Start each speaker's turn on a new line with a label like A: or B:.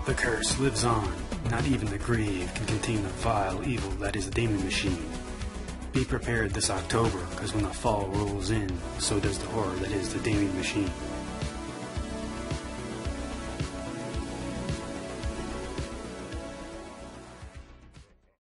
A: The curse lives on. Not even the grave can contain the vile evil that is the Damien Machine. Be prepared this October, because when the fall rolls in, so does the horror that is the Damien Machine.